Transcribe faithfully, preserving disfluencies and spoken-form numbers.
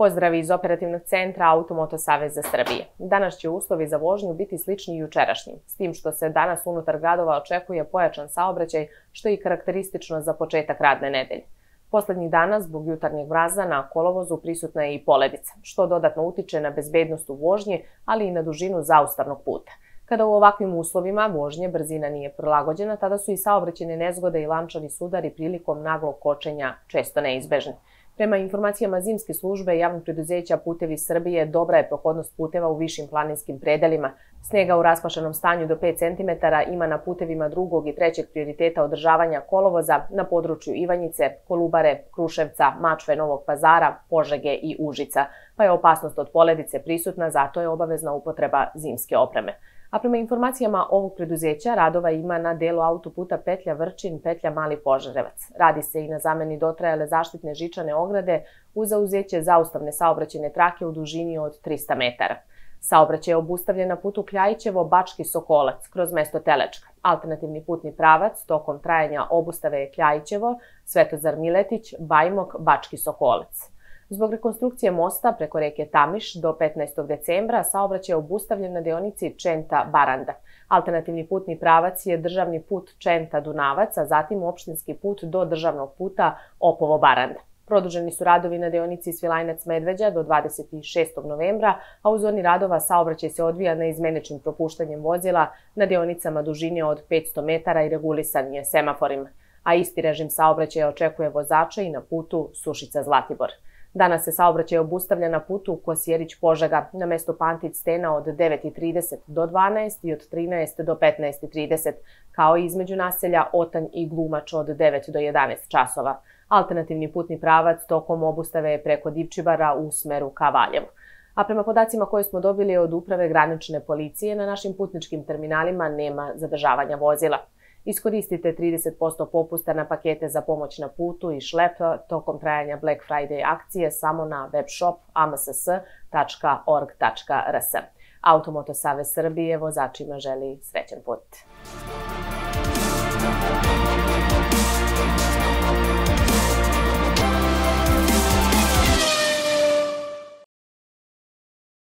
Pozdrav iz operativnog centra Automoto Saveza Srbije. Danas će uslovi za vožnju biti slični jučerašnjim, s tim što se danas unutar gradova očekuje pojačan saobraćaj, što je i karakteristično za početak radne nedelje. Poslednjih dana, zbog jutarnjeg mraza, na kolovozu prisutna je i poledica, što dodatno utiče na bezbednost u vožnji, ali i na dužinu zaustavnog puta. Kada u ovakvim uslovima vožnje brzina nije prilagođena, tada su i saobraćajne nezgode i lančani sudari prilikom naglog kočenja često neizbežni. Prema informacijama zimske službe javnog preduzeća Putevi Srbije, dobra je prohodnost puteva u višim planinskim predelima. Snega u raspašenom stanju do pet centimetara ima na putevima drugog i trećeg prioriteta održavanja kolovoza na području Ivanjice, Kolubare, Kruševca, Mačve, Novog Pazara, Požege i Užica, pa je opasnost od poledice prisutna, zato je obavezna upotreba zimske opreme. A prema informacijama ovog preduzeća, radova ima na delu autoputa petlja Vrčin, petlja Mali Požarevac. Radi se i na zameni dotrajale zaštitne žičane ograde uz zauzeće zaustavne saobraćajne trake u dužini od trista metara. Saobraćaj je obustavljen na putu Kljajićevo-Bački Sokolac kroz mesto Telečka. Alternativni putni pravac tokom trajanja obustave je Kljajićevo, Svetozar Miletić, Bajmok, Bački Sokolac. Zbog rekonstrukcije mosta preko reke Tamiš do petnaestog decembra saobraćaj je obustavljen na deonici Čenta-Baranda. Alternativni putni pravac je državni put Čenta-Dunavac, a zatim opštinski put do državnog puta Opovo-Baranda. Produženi su radovi na deonici Svilajnac-Medveđa do dvadeset šestog novembra, a u zoni radova saobraćaj se odvija neizmeničnim propuštanjem vozila na deonicama dužine od petsto metara i regulisan je semaforima, a isti režim saobraćaja očekuje vozače i na putu Sušica-Zlatibor. Danas se saobraćaj obustavlja na putu Kosjerić-Požega na mestu Pantić-Stena od devet i trideset do dvanaest i od trinaest do petnaest i trideset, kao i između naselja Otanj i Glumač od devet do jedanaest časova. Alternativni putni pravac tokom obustave je preko Divčibara u smeru ka Valjevu. A prema podacima koje smo dobili od Uprave granične policije, na našim putničkim terminalima nema zadržavanja vozila. Iskoristite trideset posto popusta na pakete za pomoć na putu i šlep tokom trajanja Black Friday akcije samo na web shop a m s s tačka org tačka r s. Automoto Savez Srbije vozačima želi srećan put.